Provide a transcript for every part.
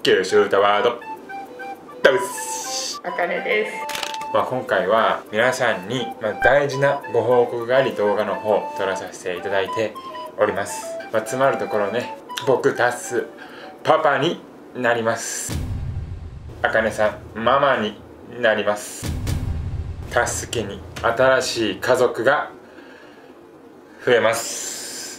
九州タワードダブスあかねです。 今回は皆さんに大事なご報告があり動画の方撮らさせていただいております。つまるところね、僕タスパパになります。あかねさんママになります。タス家に新しい家族が増えます。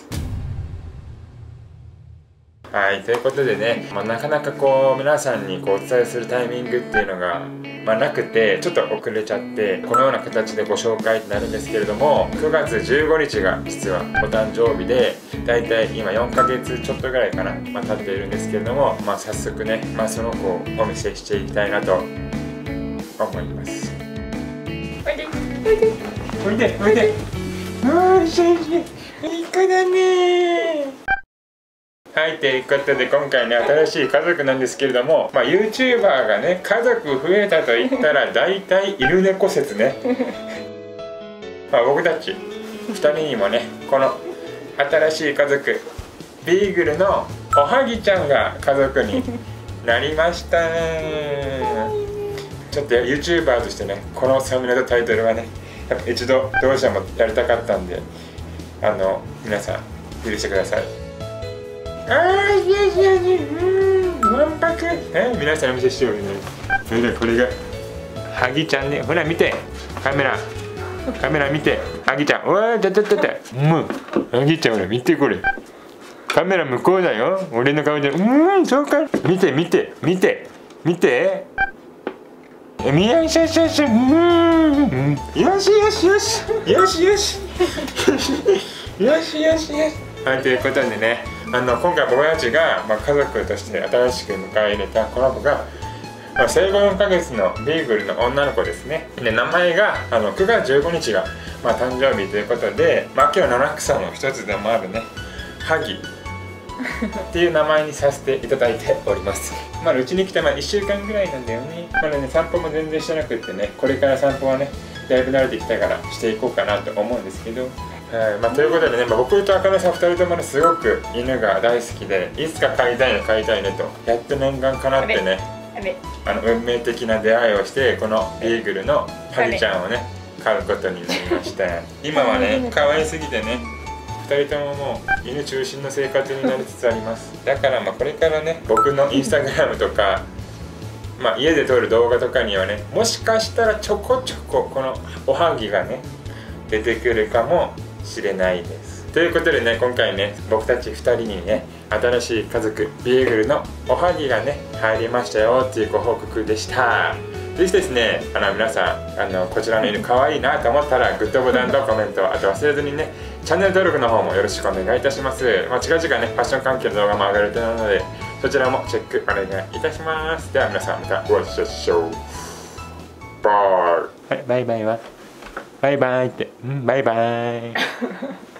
はい、ということでね、なかなか皆さんにお伝えするタイミングっていうのが、なくてちょっと遅れちゃってこのような形でご紹介になるんですけれども、9月15日が実はお誕生日で、だいたい今4ヶ月ちょっとぐらいかな、経っているんですけれども、早速ね、その子をお見せしていきたいなと思います。 おいでおいでおいでおいで、おいしいいい子だね。はい、ということで今回ね、新しい家族なんですけれども、YouTuber がね、家族増えたと言ったら大体犬猫説ね。僕たち2人にもね、この新しい家族ビーグルのおはぎちゃんが家族になりました。ちょっと YouTuber としてね、このサムネとタイトルはね、やっぱ一度どうしてもやりたかったんで、皆さん許してください。わんぱく。皆さんお見せしてよね。それでこれがはぎちゃんね。ほら見て、カメラ見て、はぎちゃん。うわー、だはぎちゃん、ほら見てこれ。カメラ向こうだよ。俺の顔で。そうか。見て。よし。はい、ということでね、今回僕たちが、家族として新しく迎え入れたこの子が、生後4ヶ月のビーグルの女の子ですね。で、名前が9月15日が、誕生日ということで、秋の七草の一つでもあるね、ハギっていう名前にさせていただいております。うちに来て1週間ぐらいなんだよね。散歩も全然してなくってね、これから散歩はね、だいぶ慣れてきたからしていこうかなと思うんですけど、ということでね、僕とあかねさん2人ともね、すごく犬が大好きで、いつか飼いたいねとやって念願かなってね、運命的な出会いをして、このビーグルのハギちゃんをね、飼うことになりました。今はね、可愛すぎてね、2人とももう犬中心の生活になりつつあります。だからこれからね、僕のインスタグラムとか、家で撮る動画とかにはね、もしかしたらちょこちょここのおはぎがね出てくるかもしれないです。ということでね、今回ね、僕たち2人にね、新しい家族ビーグルのおはぎがね入りましたよっていうご報告でした。ぜひですね、皆さんこちらの犬可愛いなと思ったらグッドボタンとコメント、あと忘れずにね、チャンネル登録の方もよろしくお願いいたします。近々ね、ファッション関係の動画も上がる予定なので、そちらもチェックお願いいたします。では皆さん、またご一緒しよう。バイバイはバイバイって、バイバイ